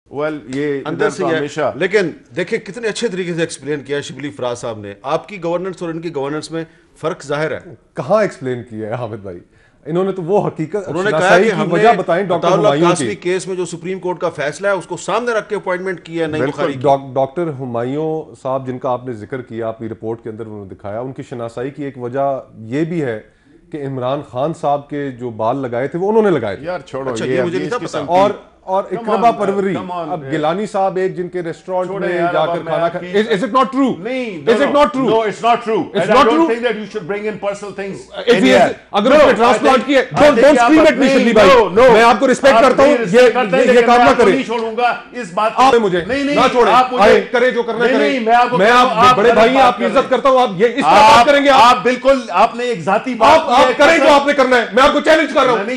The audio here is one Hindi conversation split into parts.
ये अंदर से हमेशा। लेकिन देखिए कितने अच्छे तरीके से एक्सप्लेन किया शिबली फराज साहब ने। आपकी गवर्नेंस और इनकी गवर्नेंस में फर्क जाहिर है। कहाँ एक्सप्लेन किया है हामिद भाई, इन्होंने तो वो हकीकत उन्होंने कहा कि हमने वजह बताई डॉक्टर हुमायूं की केस में जो सुप्रीम कोर्ट का फैसला है उसको सामने रख के अपॉइंटमेंट किया है। नहीं, डॉक्टर हुमायूं साहब जिनका आपने जिक्र किया अपनी रिपोर्ट के अंदर, उन्होंने दिखाया उनकी शनासाई की एक वजह ये भी है कि इमरान खान साहब के जो बाल लगाए थे वो उन्होंने लगाए थे। यार छोड़ो, अच्छा, ये मुझे नहीं था पता। और इकरबा परवरी, अब गिलानी साहब एक जिनके रेस्टोरेंट में जाकर खाना खा, इज इट नॉट ट्रू? नहीं, is it not true? No, it's not true. It's not true. Think that you should bring in personal things. अगर उसने ट्रांसप्लांट किए, don't scream at me Shibli भाई, मैं आपको रिस्पेक्ट करता हूं, ये काम ना करें। नहीं छोड़ूंगा इस बात आप मुझे ना छोड़ें, आए करें जो करना करें। मैं आप बड़े भाई हैं, आपकी इज्जत करता हूं, आप ये इस तरह बात करेंगे? आप बिल्कुल, आपने एक जाती बात, आप करें जो आपने करना है, मैं आपको चैलेंज कर रहा हूं।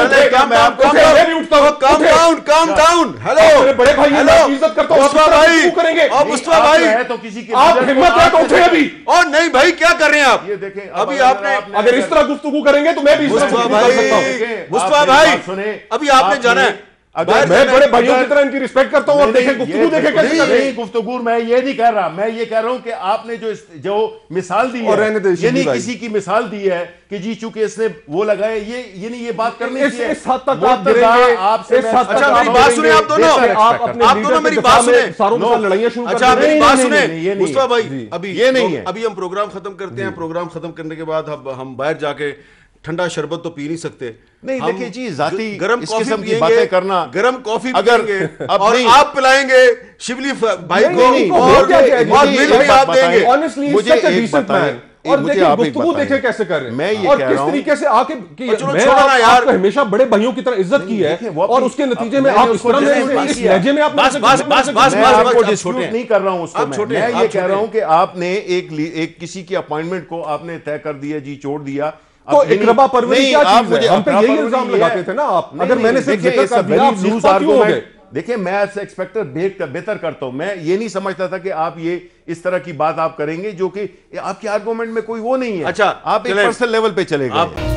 Calm down. हेलो मेरे बड़े भाई, मैं इज्जत करता हूं, मुस्तफा भाई करेंगे अब मुस्तफा भाई है तो किसी की आप हिम्मत है तो उठे अभी। और नहीं भाई, क्या कर रहे हैं आप? ये देखें, अभी आपने अगर इस तरह गुफ्तगू करेंगे तो मैं भी इस तरह मुस्तफा गुफ्तगू कर सकता हूं। मुस्तफा भाई अभी आपने जाना है। अगर मैं बड़े भाइयों की तरह इनकी रिस्पेक्ट करता हूं और देखें गुफ्तगू देखें कैसे कर रहे हैं। गुफ्तगू मैं ये नहीं कह रहा, मैं ये कह रहा हूं कि आपने जो मिसाल दी है, ये नहीं किसी की मिसाल दी है कि जी चूंकि इसने वो लगाए, ये नहीं, ये बात करनी चाहिए। इस हद तक आप गिरेंगे आपसे। अच्छा मेरी बात सुने आप दोनों, आप दोनों मेरी बात सुने, सारों के साथ लड़ाइयां शुरू कर अच्छा मेरी बात सुने मुस्तफा भाई। अभी अभी ये नहीं है, अभी हम प्रोग्राम खत्म करते हैं। प्रोग्राम खत्म करने के बाद हम बाहर जाके ठंडा शरबत तो पी नहीं सकते। नहीं देखिए जी, जाती गरम इस कॉफी किस्म की पिएंगे, बातें करना, गरम कॉफी अगर पिएंगे अब और नहीं, आप पिलाएंगे शिबली भाई को और मिल भी आप देंगे। Honestly such a decent man. और देखिए गुफ्तगू देखें कैसे कर रहे हैं, मैं ये और कह किस रहा हूं तरीके से आके मैं आपको हमेशा बड़े भाइयों की तरह इज्जत की है और उसके नतीजे में आप इस तरह इस लहजे में आप नहीं कर रहा हूं उसको। मैं ये कह रहा हूं कि आपने एक किसी की अपॉइंटमेंट को आपने तय कर दिया जी, छोड़ दिया। तो इकरबा परवरी क्या चीज है? हम पे यही इल्जाम लगाते थे ना आप। अगर मैंने सिर्फ जिक्र कर दिया, आप निष्पक्ष क्यों हो गए? देखिए मैं आपसे एक्सपेक्टर बेहतर करता हूं। मैं ये नहीं समझता था कि आप ये इस तरह की बात आप करेंगे जो कि आपके आर्गुमेंट में कोई वो नहीं है। अच्छा, आप एक पर्सनल लेवल पे चले गए।